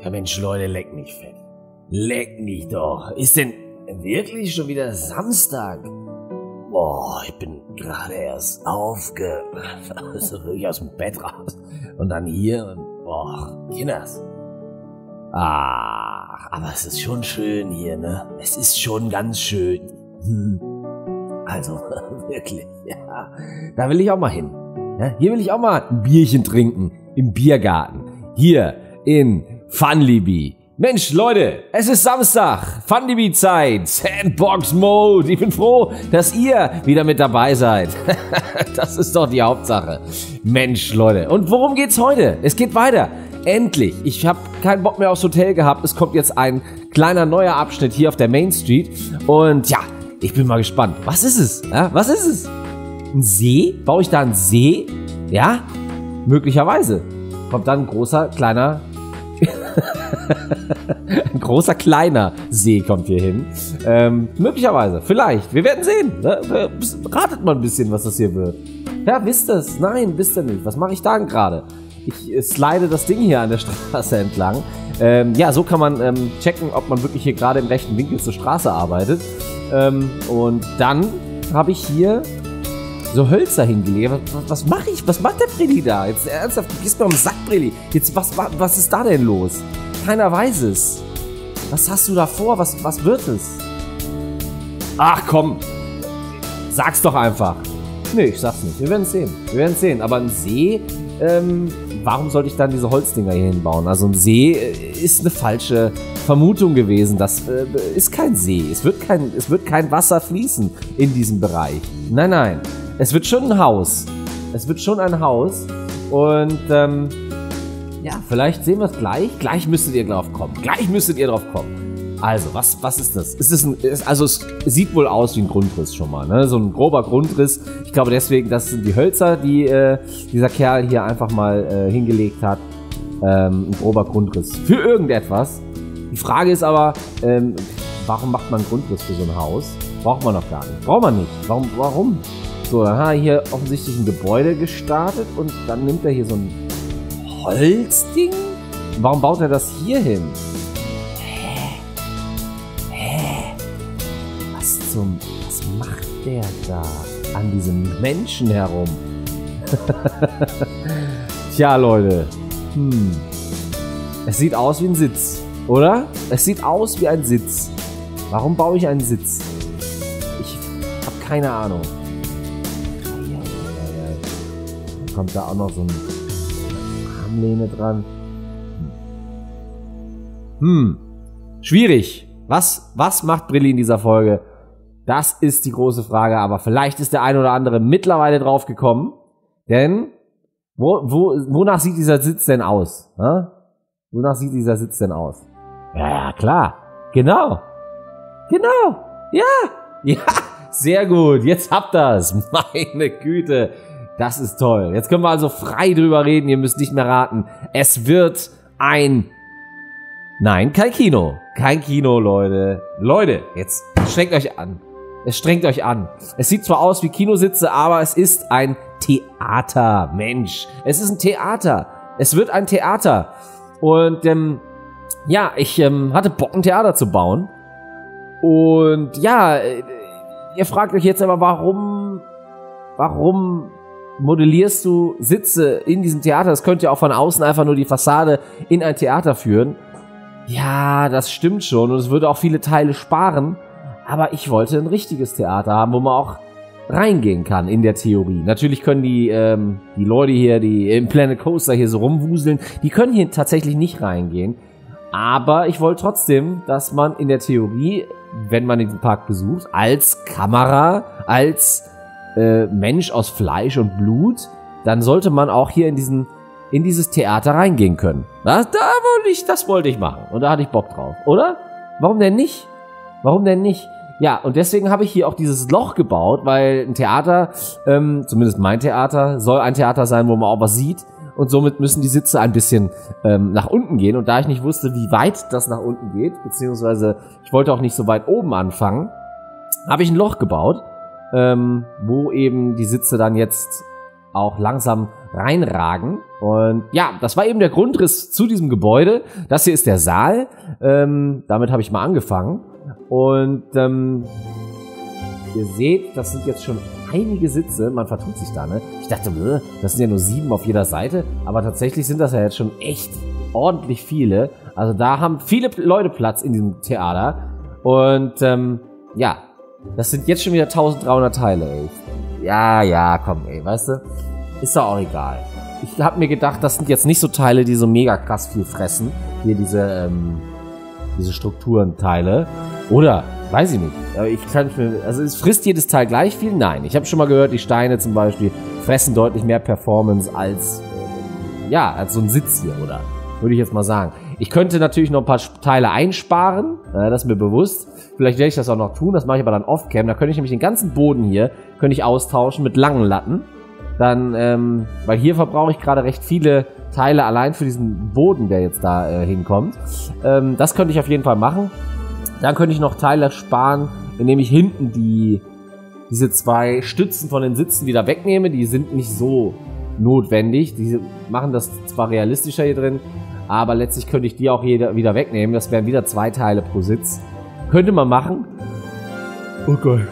Mensch, Leute, leck mich fett. Leck mich doch. Ist denn wirklich schon wieder Samstag? Boah, ich bin gerade erst also wirklich aus dem Bett raus. Und dann hier und, boah, Kinders. Aber es ist schon schön hier, ne? Es ist schon ganz schön. Also, wirklich, ja. Da will ich auch mal hin. Ja, hier will ich auch mal ein Bierchen trinken. Im Biergarten. Hier in Funlibi. Mensch, Leute, es ist Samstag. Funlibi-Zeit. Sandbox-Mode. Ich bin froh, dass ihr wieder mit dabei seid. Das ist doch die Hauptsache. Mensch, Leute. Und worum geht's heute? Es geht weiter. Endlich. Ich habe keinen Bock mehr aufs Hotel gehabt. Es kommt jetzt ein kleiner neuer Abschnitt hier auf der Main Street. Und ja, ich bin mal gespannt. Was ist es? Ja, was ist es? Ein See? Baue ich da einen See? Ja? Möglicherweise. Kommt dann ein großer, kleiner... ein großer, kleiner See kommt hier hin. Möglicherweise. Vielleicht. Wir werden sehen. Ne? Ratet mal ein bisschen, was das hier wird. Ja, wisst ihr es? Nein, wisst ihr nicht. Was mache ich da denn gerade? Ich slide das Ding hier an der Straße entlang. Ja, so kann man checken, ob man wirklich hier gerade im rechten Winkel zur Straße arbeitet. Und dann habe ich hier so Hölzer hingelegt. Was mache ich? Was macht der Brilli da? Jetzt ernsthaft, du gehst mir um den Sack, Brilli. Jetzt, was ist da denn los? Keiner weiß es. Was hast du da vor? Was wird es? Ach komm. Sag's doch einfach. Nee, ich sag's nicht. Wir werden es sehen. Wir werden es sehen. Aber ein See, warum sollte ich dann diese Holzdinger hier hinbauen? Also ein See ist eine falsche Vermutung gewesen. Das ist kein See. Es wird kein Wasser fließen in diesem Bereich. Nein, nein. Es wird schon ein Haus. Es wird schon ein Haus. Und ja, vielleicht sehen wir es gleich. Gleich müsstet ihr drauf kommen. Also, was ist das? Also es sieht wohl aus wie ein Grundriss schon mal, ne? So ein grober Grundriss. Ich glaube deswegen, das sind die Hölzer, die dieser Kerl hier einfach mal hingelegt hat. Ein grober Grundriss für irgendetwas. Die Frage ist aber, warum macht man einen Grundriss für so ein Haus? Braucht man doch gar nicht. Braucht man nicht. Warum? So, dann hat er hier offensichtlich ein Gebäude gestartet und dann nimmt er hier so ein Holzding? Warum baut er das hier hin? Was macht der da an diesem Menschen herum? Tja, Leute. Es sieht aus wie ein Sitz, oder? Es sieht aus wie ein Sitz. Warum baue ich einen Sitz? Ich habe keine Ahnung. Dann kommt da auch noch so eine Armlehne dran. Schwierig. Was macht Brilli in dieser Folge? Das ist die große Frage, aber vielleicht ist der ein oder andere mittlerweile drauf gekommen. Denn, wonach sieht dieser Sitz denn aus? Wonach sieht dieser Sitz denn aus? Ja, klar. Genau. Ja, sehr gut. Jetzt habt ihr's. Meine Güte. Das ist toll. Jetzt können wir also frei drüber reden. Ihr müsst nicht mehr raten. Es wird Nein, kein Kino. Kein Kino, Leute. Leute, jetzt strengt euch an. Es strengt euch an. Es sieht zwar aus wie Kinositze, aber es ist ein Theater, Mensch. Es ist ein Theater. Es wird ein Theater. Und ja, ich hatte Bock, ein Theater zu bauen. Und ja, ihr fragt euch jetzt aber, warum modellierst du Sitze in diesem Theater? Das könnte ja auch von außen einfach nur die Fassade in ein Theater führen. Ja, das stimmt schon und es würde auch viele Teile sparen, aber ich wollte ein richtiges Theater haben, wo man auch reingehen kann in der Theorie. Natürlich können die Leute hier, die im Planet Coaster hier so rumwuseln, die können hier tatsächlich nicht reingehen, aber ich wollte trotzdem, dass man in der Theorie, wenn man den Park besucht, als Kamera, als Mensch aus Fleisch und Blut, dann sollte man auch hier in dieses Theater reingehen können. Das wollte ich machen. Und da hatte ich Bock drauf, oder? Warum denn nicht? Ja, und deswegen habe ich hier auch dieses Loch gebaut, weil ein Theater, zumindest mein Theater, soll ein Theater sein, wo man auch was sieht. Und somit müssen die Sitze ein bisschen nach unten gehen. Und da ich nicht wusste, wie weit das nach unten geht, beziehungsweise ich wollte auch nicht so weit oben anfangen, habe ich ein Loch gebaut, wo eben die Sitze dann jetzt auch langsam reinragen. Und ja, das war eben der Grundriss zu diesem Gebäude. Das hier ist der Saal. Damit habe ich mal angefangen. Und ihr seht, das sind jetzt schon einige Sitze. Man vertut sich da, ne? Ich dachte, das sind ja nur 7 auf jeder Seite. Aber tatsächlich sind das ja jetzt schon echt ordentlich viele. Also da haben viele Leute Platz in diesem Theater. Und ja, das sind jetzt schon wieder 1300 Teile, ey. Ja, komm, ey, weißt du? Ist doch auch egal. Ich habe mir gedacht, das sind jetzt nicht so Teile, die so mega krass viel fressen. Hier diese Strukturenteile. Oder, weiß ich nicht. Aber also es frisst jedes Teil gleich viel? Nein. Ich habe schon mal gehört, die Steine zum Beispiel fressen deutlich mehr Performance als so ein Sitz hier, oder? Würde ich jetzt mal sagen. Ich könnte natürlich noch ein paar Teile einsparen. Das ist mir bewusst. Vielleicht werde ich das auch noch tun. Das mache ich aber dann off-cam. Da könnte ich nämlich den ganzen Boden hier austauschen mit langen Latten. Dann, weil hier verbrauche ich gerade recht viele Teile allein für diesen Boden, der jetzt da hinkommt. Das könnte ich auf jeden Fall machen. Dann könnte ich noch Teile sparen, indem ich hinten diese 2 Stützen von den Sitzen wieder wegnehme. Die sind nicht so notwendig. Die machen das zwar realistischer hier drin, aber letztlich könnte ich die auch wieder wegnehmen. Das wären wieder 2 Teile pro Sitz. Könnte man machen. Oh Gott.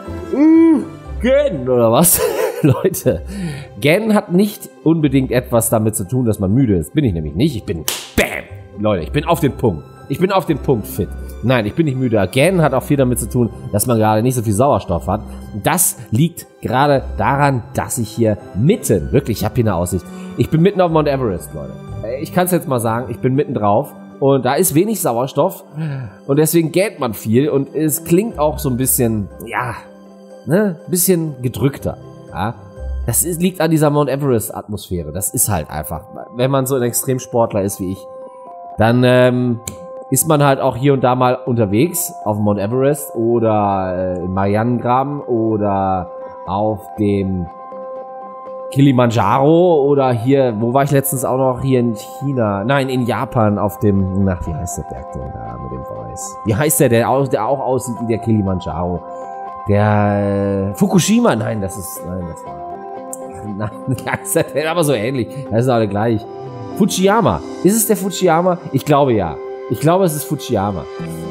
Gen, oder was? Leute, Gen hat nicht unbedingt etwas damit zu tun, dass man müde ist. Bin ich nämlich nicht. Ich bin, bam! Leute, ich bin auf den Punkt. Ich bin auf den Punkt fit. Nein, ich bin nicht müde. Gen hat auch viel damit zu tun, dass man gerade nicht so viel Sauerstoff hat. Das liegt gerade daran, dass ich hier mitten, wirklich, ich habe hier eine Aussicht. Ich bin mitten auf Mount Everest, Leute. Ich kann es jetzt mal sagen, ich bin mitten drauf. Und da ist wenig Sauerstoff. Und deswegen gähnt man viel. Und es klingt auch so ein bisschen, ein bisschen gedrückter. Ja, liegt an dieser Mount Everest-Atmosphäre. Das ist halt einfach. Wenn man so ein Extremsportler ist wie ich, dann ist man halt auch hier und da mal unterwegs auf dem Mount Everest oder im Marianengraben oder auf dem Kilimanjaro oder hier, wo war ich letztens auch noch? Hier in China. Nein, in Japan auf dem, wie heißt der Berg denn da mit dem Weiß? Wie heißt der auch aussieht wie der Kilimanjaro? Der Fukushima, nein, das war. Nein, der ist aber so ähnlich. Das ist alle gleich. Fujiyama. Ist es der Fujiyama? Ich glaube ja. Ich glaube, es ist Fujiyama.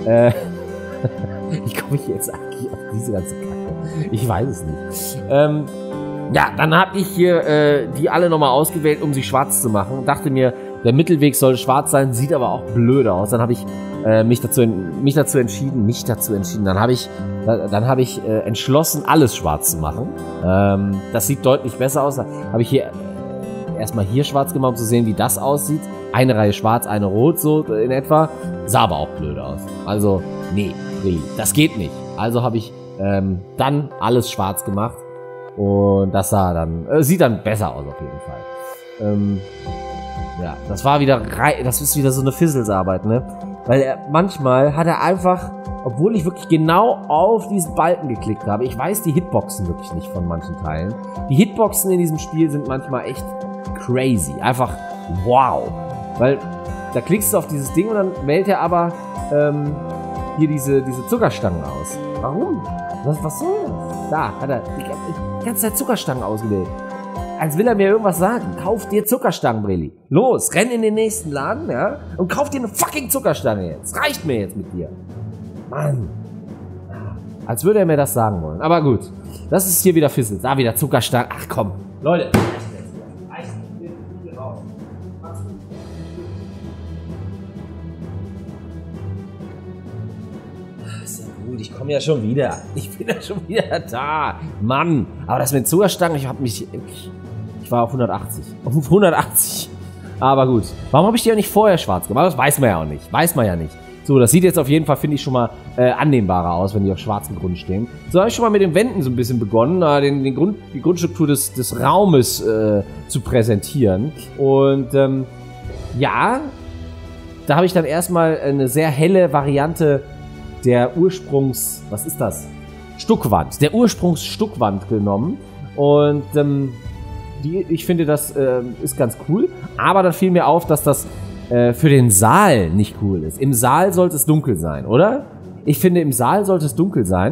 Wie komme ich jetzt eigentlich auf diese ganze Kacke? Ich weiß es nicht. Dann habe ich hier die alle nochmal ausgewählt, um sie schwarz zu machen. Dachte mir, der Mittelweg soll schwarz sein, sieht aber auch blöd aus. Dann habe ich mich dazu entschieden. Dann habe ich entschlossen, alles schwarz zu machen. Das sieht deutlich besser aus. Habe ich hier erstmal hier schwarz gemacht, um zu sehen, wie das aussieht. Eine Reihe schwarz, eine rot, so in etwa. Sah aber auch blöd aus. Also, nee, das geht nicht. Also habe ich dann alles schwarz gemacht. Und das sieht dann besser aus auf jeden Fall. Das ist wieder so eine Fizzles-Arbeit, ne? Weil manchmal hat er einfach, obwohl ich wirklich genau auf diesen Balken geklickt habe, ich weiß die Hitboxen wirklich nicht von manchen Teilen. Die Hitboxen in diesem Spiel sind manchmal echt crazy. Einfach wow. Weil da klickst du auf dieses Ding und dann wählt er aber hier diese Zuckerstangen aus. Warum? Was soll das? Da hat er die ganze Zeit Zuckerstangen ausgewählt. Als will er mir irgendwas sagen. Kauf dir Zuckerstangen, Brilli. Los, renn in den nächsten Laden, ja, und kauf dir eine fucking Zuckerstange jetzt. Reicht mir jetzt mit dir. Mann. Als würde er mir das sagen wollen. Aber gut. Das ist hier wieder Fizzle. Da wieder Zuckerstangen. Ach komm. Leute. Ich komme ja schon wieder. Ich bin ja schon wieder da. Mann. Aber das mit Zuckerstangen, ich war auf 180. Auf 180. Aber gut. Warum habe ich die ja nicht vorher schwarz gemacht? Das weiß man ja auch nicht. Weiß man ja nicht. So, das sieht jetzt auf jeden Fall, finde ich, schon mal annehmbarer aus, wenn die auf schwarzem Grund stehen. So habe ich schon mal mit den Wänden so ein bisschen begonnen, die Grundstruktur des Raumes zu präsentieren. Und da habe ich dann erstmal eine sehr helle Variante der was ist das? Stuckwand. Der Ursprungsstuckwand genommen. Und ich finde, das ist ganz cool. Aber dann fiel mir auf, dass das für den Saal nicht cool ist. Im Saal sollte es dunkel sein, oder? Ich finde, im Saal sollte es dunkel sein.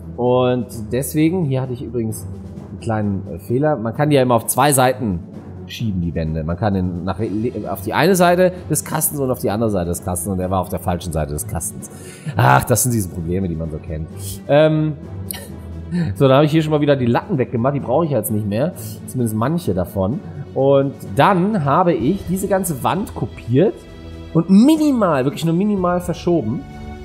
Und deswegen, hier hatte ich übrigens einen kleinen Fehler. Man kann die ja immer auf 2 Seiten schieben, die Wände. Man kann auf die eine Seite des Kastens und auf die andere Seite des Kastens und er war auf der falschen Seite des Kastens. Ach, das sind diese Probleme, die man so kennt. So, dann habe ich hier schon mal wieder die Latten weggemacht. Die brauche ich jetzt nicht mehr. Zumindest manche davon. Und dann habe ich diese ganze Wand kopiert und minimal, wirklich nur minimal verschoben.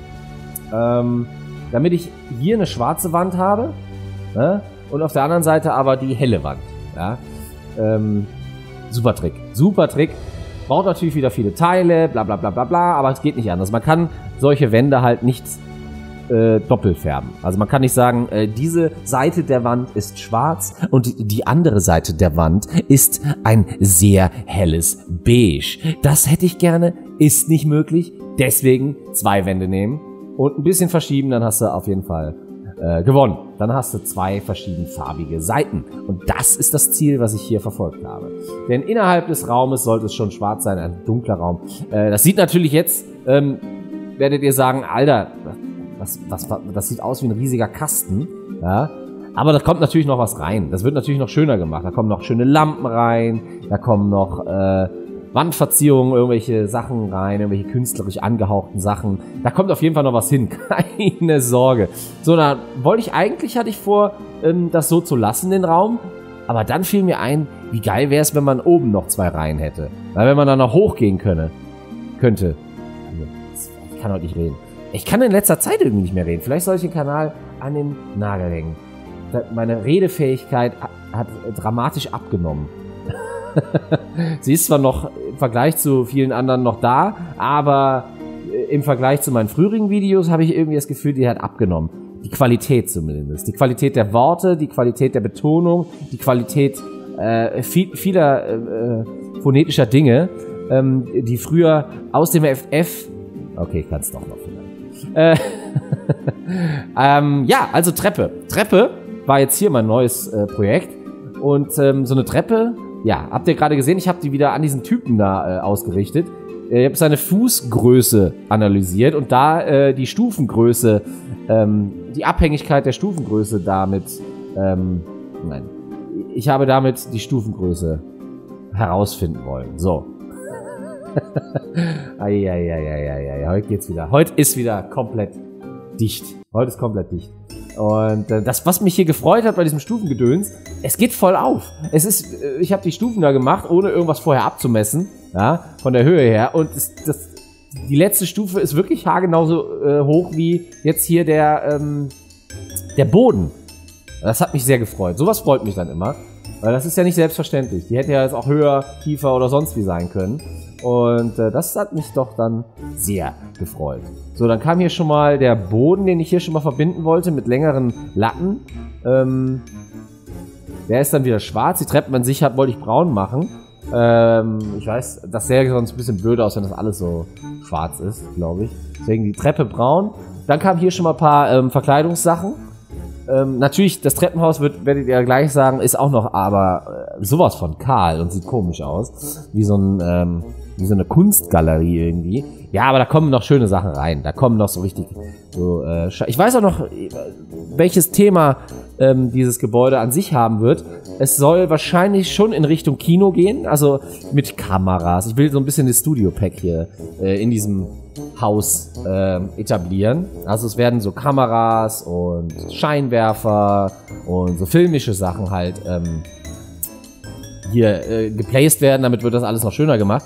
Damit ich hier eine schwarze Wand habe. Ne? Und auf der anderen Seite aber die helle Wand. Ja? Super Trick. Super Trick. Braucht natürlich wieder viele Teile, bla bla bla bla bla, aber es geht nicht anders. Man kann solche Wände halt nicht doppelt färben. Also man kann nicht sagen, diese Seite der Wand ist schwarz und die andere Seite der Wand ist ein sehr helles Beige. Das hätte ich gerne, ist nicht möglich. Deswegen 2 Wände nehmen und ein bisschen verschieben, dann hast du auf jeden Fall gewonnen. Dann hast du 2 verschiedenfarbige Seiten. Und das ist das Ziel, was ich hier verfolgt habe. Denn innerhalb des Raumes sollte es schon schwarz sein, ein dunkler Raum. Das sieht natürlich jetzt, werdet ihr sagen, Alter, das sieht aus wie ein riesiger Kasten. Ja? Aber da kommt natürlich noch was rein. Das wird natürlich noch schöner gemacht. Da kommen noch schöne Lampen rein. Da kommen noch Wandverzierungen, irgendwelche Sachen rein, irgendwelche künstlerisch angehauchten Sachen. Da kommt auf jeden Fall noch was hin. Keine Sorge. So, da hatte ich vor, das so zu lassen, den Raum. Aber dann fiel mir ein, wie geil wäre es, wenn man oben noch 2 Reihen hätte. Weil wenn man dann noch hochgehen könnte. Ich kann heute nicht reden. Ich kann in letzter Zeit irgendwie nicht mehr reden. Vielleicht soll ich den Kanal an den Nagel hängen. Meine Redefähigkeit hat dramatisch abgenommen. Sie ist zwar noch im Vergleich zu vielen anderen noch da, aber im Vergleich zu meinen früheren Videos habe ich irgendwie das Gefühl, die hat abgenommen. Die Qualität zumindest. Die Qualität der Worte, die Qualität der Betonung, die Qualität vieler phonetischer Dinge, die früher aus dem FF... Okay, ich kann es doch noch vielleicht. Ja, also Treppe. Treppe war jetzt hier mein neues Projekt. Und so eine Treppe, ja, habt ihr gerade gesehen, ich habe die wieder an diesen Typen da ausgerichtet. Ich habe seine Fußgröße analysiert und da die Stufengröße, die Abhängigkeit der Stufengröße damit, ich habe damit die Stufengröße herausfinden wollen. So. Heute geht's wieder. Heute ist wieder komplett dicht. Heute ist komplett dicht. Und das, was mich hier gefreut hat bei diesem Stufengedöns, es geht voll auf. Ich habe die Stufen da gemacht, ohne irgendwas vorher abzumessen, ja, von der Höhe her. Und die letzte Stufe ist wirklich haargenauso hoch wie jetzt hier der Boden. Das hat mich sehr gefreut. Sowas freut mich dann immer. Weil das ist ja nicht selbstverständlich. Die hätte ja jetzt auch höher, tiefer oder sonst wie sein können. Und das hat mich doch dann sehr gefreut. So, dann kam hier schon mal der Boden, den ich hier schon mal verbinden wollte, mit längeren Latten. Der ist dann wieder schwarz. Die Treppen an sich wollte ich braun machen. Ich weiß, das sähe sonst ein bisschen blöd aus, wenn das alles so schwarz ist, glaube ich. Deswegen die Treppe braun. Dann kam hier schon mal ein paar Verkleidungssachen. Natürlich, das Treppenhaus werdet ihr gleich sagen, ist auch noch aber sowas von kahl und sieht komisch aus. Wie so eine Kunstgalerie irgendwie. Ja, aber da kommen noch schöne Sachen rein. Da kommen noch so richtig ich weiß auch noch, welches Thema dieses Gebäude an sich haben wird. Es soll wahrscheinlich schon in Richtung Kino gehen, also mit Kameras. Ich will so ein bisschen das Studio-Pack hier in diesem Haus etablieren. Also es werden so Kameras und Scheinwerfer und so filmische Sachen halt hier geplaced werden. Damit wird das alles noch schöner gemacht.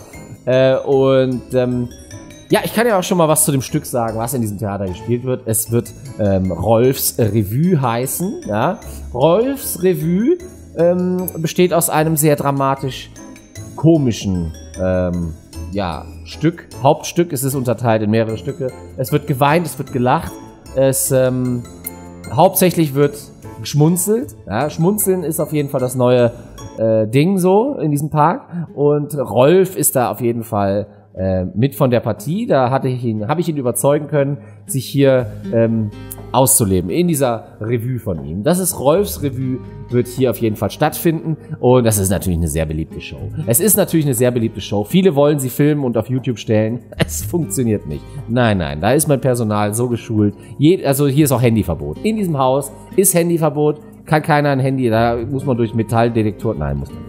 Ja, ich kann ja auch schon mal was zu dem Stück sagen, was in diesem Theater gespielt wird. Es wird Rolfs Revue heißen. Ja? Rolfs Revue besteht aus einem sehr dramatisch komischen Stück. Hauptstück, es ist unterteilt in mehrere Stücke. Es wird geweint, es wird gelacht. Hauptsächlich wird geschmunzelt. Ja? Schmunzeln ist auf jeden Fall das neue Ding so in diesem Park. Und Rolf ist da auf jeden Fall mit von der Partie. Da habe ich ihn überzeugen können, sich hier auszuleben in dieser Revue von ihm. Das ist Rolfs Revue, wird hier auf jeden Fall stattfinden und das ist natürlich eine sehr beliebte Show. Es ist natürlich eine sehr beliebte Show. Viele wollen sie filmen und auf YouTube stellen. Es funktioniert nicht. Nein, da ist mein Personal so geschult. Also hier ist auch Handyverbot. In diesem Haus ist Handyverbot. Kann keiner ein Handy, da muss man durch Metalldetektor, nein, muss man nicht.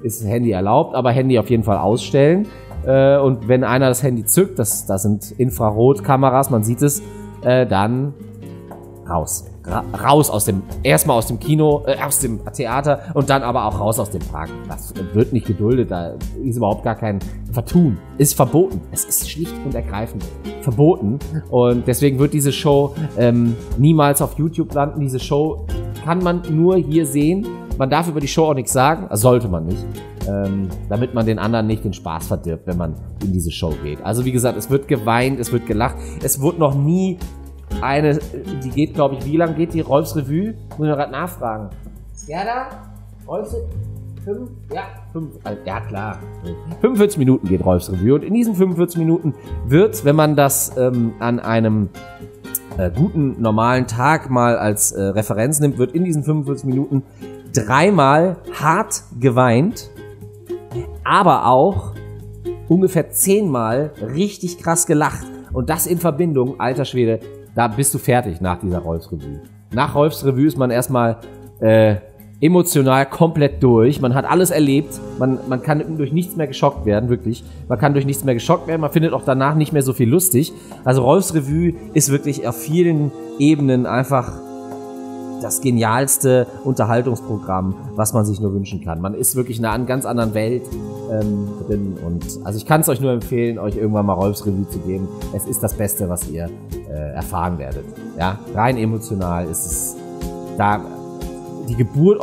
ist Handy erlaubt, aber Handy auf jeden Fall ausstellen. Und wenn einer das Handy zückt, das sind Infrarotkameras, man sieht es, dann raus. Raus erstmal aus dem Kino, aus dem Theater und dann aber auch raus aus dem Park. Das wird nicht geduldet, da ist überhaupt gar kein Vertun. Ist verboten. Es ist schlicht und ergreifend verboten. Und deswegen wird diese Show niemals auf YouTube landen. Diese Show kann man nur hier sehen. Man darf über die Show auch nichts sagen, also sollte man nicht, damit man den anderen nicht den Spaß verdirbt, wenn man in diese Show geht. Also wie gesagt, es wird geweint, es wird gelacht. Es wurde noch nie die geht, glaube ich, wie lang geht die Rolfs Revue? Muss ich gerade nachfragen. Gerda? Rolfs 5? Ja, 5. Ja, klar. 45 Minuten geht Rolfs Revue. Und in diesen 45 Minuten wird, wenn man das an einem guten, normalen Tag mal als Referenz nimmt, wird in diesen 45 Minuten 3-mal hart geweint, aber auch ungefähr 10-mal richtig krass gelacht. Und das in Verbindung, alter Schwede, da bist du fertig nach dieser Rolfs Revue. Nach Rolfs Revue ist man erstmal emotional komplett durch. Man hat alles erlebt. Man kann durch nichts mehr geschockt werden, wirklich. Man kann durch nichts mehr geschockt werden. Man findet auch danach nicht mehr so viel lustig. Also Rolfs Revue ist wirklich auf vielen Ebenen einfach das genialste Unterhaltungsprogramm, was man sich nur wünschen kann. Man ist wirklich in einer ganz anderen Welt drin. Und also ich kann es euch nur empfehlen, euch irgendwann mal Rolfs Revue zu geben. Es ist das Beste, was ihr erfahren werdet. Ja, rein emotional ist es da. Die Geburt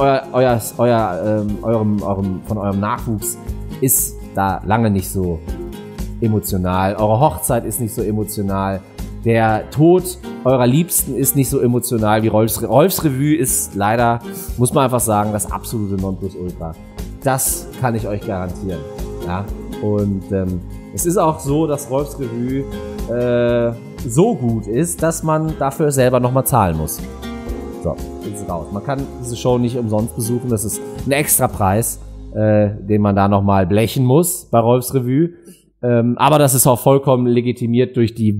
von eurem Nachwuchs ist da lange nicht so emotional. Eure Hochzeit ist nicht so emotional. Der Tod eurer Liebsten ist nicht so emotional wie Rolfs Revue ist leider, muss man einfach sagen, das absolute Nonplusultra. Das kann ich euch garantieren. Ja? Und es ist auch so, dass Rolfs Revue so gut ist, dass man dafür selber nochmal zahlen muss. So, jetzt ist raus. Man kann diese Show nicht umsonst besuchen. Das ist ein Extrapreis, den man da nochmal blechen muss bei Rolfs Revue. Aber das ist auch vollkommen legitimiert durch die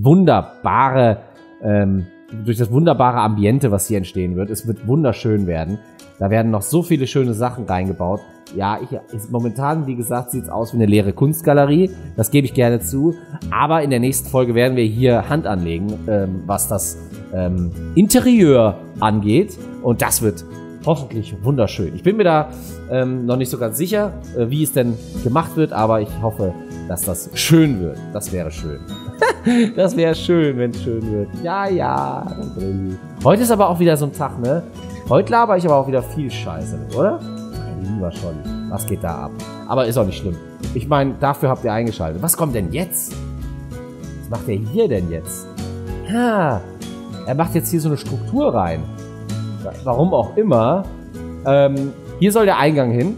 durch das wunderbare Ambiente, was hier entstehen wird. Es wird wunderschön werden. Da werden noch so viele schöne Sachen reingebaut. Ja, momentan, wie gesagt, sieht es aus wie eine leere Kunstgalerie. Das gebe ich gerne zu. Aber in der nächsten Folge werden wir hier Hand anlegen, was das Interieur angeht. Und das wird hoffentlich wunderschön. Ich bin mir da noch nicht so ganz sicher, wie es denn gemacht wird, aber ich hoffe, dass das schön wird. Das wäre schön. Das wäre schön, wenn es schön wird. Ja, ja. Heute ist aber auch wieder so ein Tag, ne? Heute laber ich aber auch wieder viel Scheiße, oder? Lieber schon. Was geht da ab? Aber ist auch nicht schlimm. Ich meine, dafür habt ihr eingeschaltet. Was kommt denn jetzt? Was macht der hier denn jetzt? Er macht jetzt hier so eine Struktur rein. Warum auch immer. Hier soll der Eingang hin.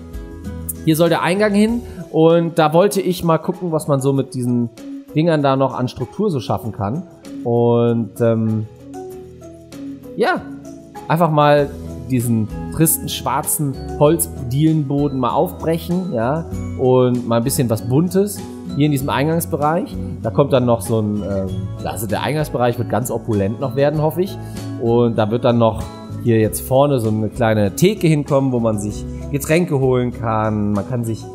Und da wollte ich mal gucken, was man so mit diesen Dingern da noch an Struktur so schaffen kann. Und ja, einfach mal diesen tristen, schwarzen Holzdielenboden mal aufbrechen, ja, und mal ein bisschen was Buntes hier in diesem Eingangsbereich. Da kommt dann noch so ein, also der Eingangsbereich wird ganz opulent noch werden, hoffe ich. Und da wird dann noch hier jetzt vorne so eine kleine Theke hinkommen, wo man sich Getränke holen kann. Man kann sich...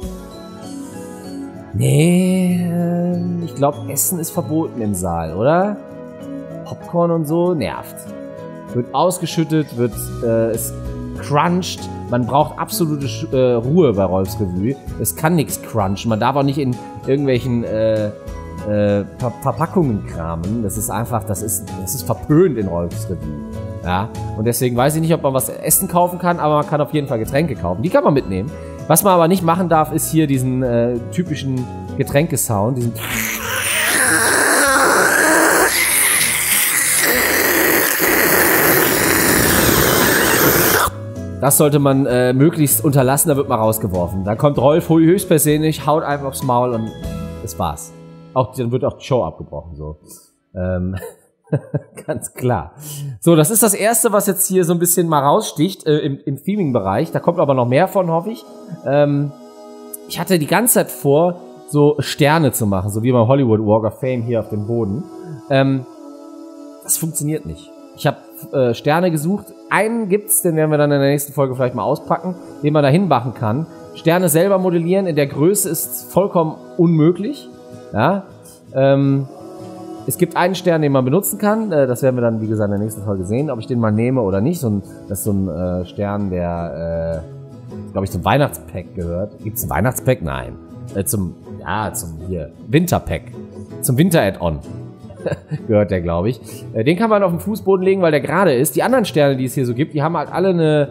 Nee, ich glaube, Essen ist verboten im Saal, oder? Popcorn und so nervt. Wird ausgeschüttet, es cruncht. Man braucht absolute Ruhe bei Rolfs Revue. Es kann nichts crunchen. Man darf auch nicht in irgendwelchen Verpackungen kramen. Das ist einfach, das ist verpönt in Rolfs Revue. Ja? Und deswegen weiß ich nicht, ob man was Essen kaufen kann, aber man kann auf jeden Fall Getränke kaufen. Die kann man mitnehmen. Was man aber nicht machen darf, ist hier diesen typischen Getränkesound, diesen... Das sollte man möglichst unterlassen, da wird man rausgeworfen. Dann kommt Rolf höchstpersönlich, haut einfach aufs Maul und das war's. Dann wird auch die Show abgebrochen, so. Ganz klar. So, das ist das Erste, was jetzt hier so ein bisschen mal raussticht im Theming-Bereich. Da kommt aber noch mehr von, hoffe ich. Ich hatte die ganze Zeit vor, so Sterne zu machen, so wie beim Hollywood Walk of Fame hier auf dem Boden. Das funktioniert nicht. Ich habe Sterne gesucht. Einen gibt's, den werden wir dann in der nächsten Folge vielleicht mal auspacken, den man da hinmachen kann. Sterne selber modellieren in der Größe ist vollkommen unmöglich. Ja, es gibt einen Stern, den man benutzen kann. Das werden wir dann, wie gesagt, in der nächsten Folge sehen, ob ich den mal nehme oder nicht. Das ist so ein Stern, der, glaube ich, zum Weihnachtspack gehört. Gibt es ein Weihnachtspack? Nein. Zum hier, Winterpack. Zum Winter-Add-on gehört der, glaube ich. Den kann man auf den Fußboden legen, weil der gerade ist. Die anderen Sterne, die es hier so gibt, die haben halt alle eine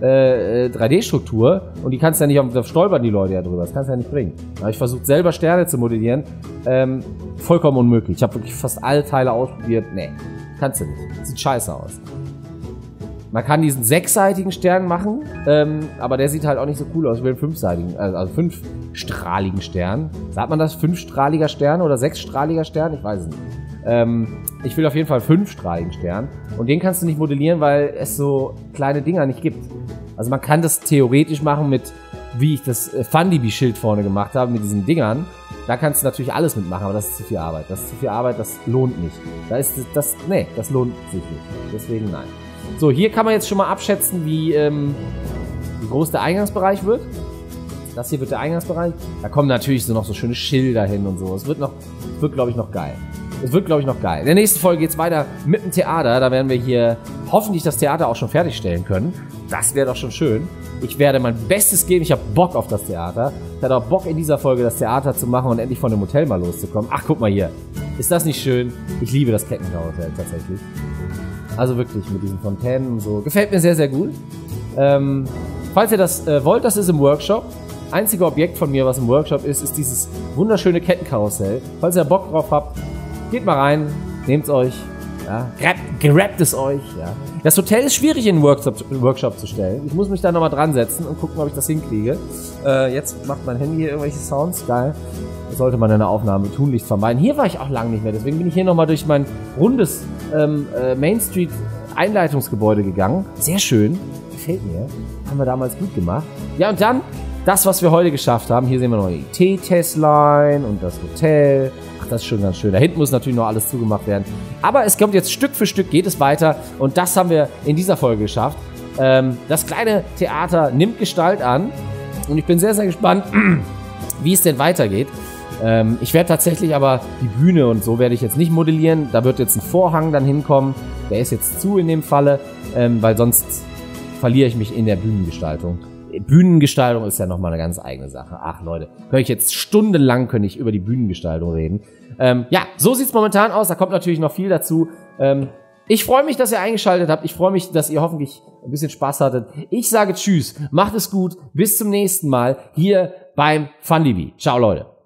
3D-Struktur und die kannst du ja nicht auf stolpern, die Leute ja drüber. Das kannst du ja nicht bringen. Da habe ich versucht, selber Sterne zu modellieren. Vollkommen unmöglich. Ich habe wirklich fast alle Teile ausprobiert. Nee, kannst du nicht. Sieht scheiße aus. Man kann diesen sechsseitigen Stern machen, aber der sieht halt auch nicht so cool aus wie einen fünfseitigen, also fünfstrahligen Stern. Sagt man das? Fünfstrahliger Stern oder sechsstrahliger Stern? Ich weiß es nicht. Ich will auf jeden Fall fünfstrahligen Stern. Und den kannst du nicht modellieren, weil es so kleine Dinger nicht gibt. Also man kann das theoretisch machen mit, wie ich das Fundibi-Schild vorne gemacht habe, mit diesen Dingern. Da kannst du natürlich alles mitmachen, aber das ist zu viel Arbeit. Das ist zu viel Arbeit, das lohnt nicht. Das lohnt sich nicht. Deswegen nein. So, hier kann man jetzt schon mal abschätzen, wie groß der Eingangsbereich wird. Das hier wird der Eingangsbereich. Da kommen natürlich so noch so schöne Schilder hin und so. Es wird, glaube ich, noch geil. Es wird, glaube ich, noch geil. In der nächsten Folge geht es weiter mit dem Theater. Da werden wir hier hoffentlich das Theater auch schon fertigstellen können. Das wäre doch schon schön. Ich werde mein Bestes geben. Ich habe Bock auf das Theater. Ich hatte auch Bock, in dieser Folge das Theater zu machen und endlich von dem Hotel mal loszukommen. Ach, guck mal hier. Ist das nicht schön? Ich liebe das Kettenkarussell tatsächlich. Also wirklich mit diesen Fontänen und so. Gefällt mir sehr, sehr gut. Falls ihr das wollt, das ist im Workshop. Einzige Objekt von mir, was im Workshop ist, ist dieses wunderschöne Kettenkarussell. Falls ihr Bock drauf habt, geht mal rein, nehmt's euch, ja, grabt es euch, ja. Das Hotel ist schwierig in den Workshop zu stellen. Ich muss mich da nochmal dran setzen und gucken, ob ich das hinkriege. Jetzt macht mein Handy hier irgendwelche Sounds, geil. Das sollte man in der Aufnahme tunlichst vermeiden. Hier war ich auch lange nicht mehr, deswegen bin ich hier nochmal durch mein rundes Main Street Einleitungsgebäude gegangen. Sehr schön, gefällt mir. Haben wir damals gut gemacht. Ja, und dann das, was wir heute geschafft haben. Hier sehen wir noch die T-Test-Line und das Hotel. Das ist schon ganz schön. Da hinten muss natürlich noch alles zugemacht werden. Aber es kommt jetzt Stück für Stück, geht es weiter. Und das haben wir in dieser Folge geschafft. Das kleine Theater nimmt Gestalt an. Und ich bin sehr, sehr gespannt, wie es denn weitergeht. Ich werde tatsächlich aber die Bühne und so werde ich jetzt nicht modellieren. Da wird jetzt ein Vorhang dann hinkommen. Der ist jetzt zu in dem Falle, weil sonst verliere ich mich in der Bühnengestaltung. Bühnengestaltung ist ja nochmal eine ganz eigene Sache. Ach Leute, könnte ich jetzt stundenlang über die Bühnengestaltung reden. Ja, so sieht's momentan aus. Da kommt natürlich noch viel dazu. Ich freue mich, dass ihr eingeschaltet habt. Ich freue mich, dass ihr hoffentlich ein bisschen Spaß hattet. Ich sage Tschüss, macht es gut, bis zum nächsten Mal hier beim Fundibi. Ciao Leute.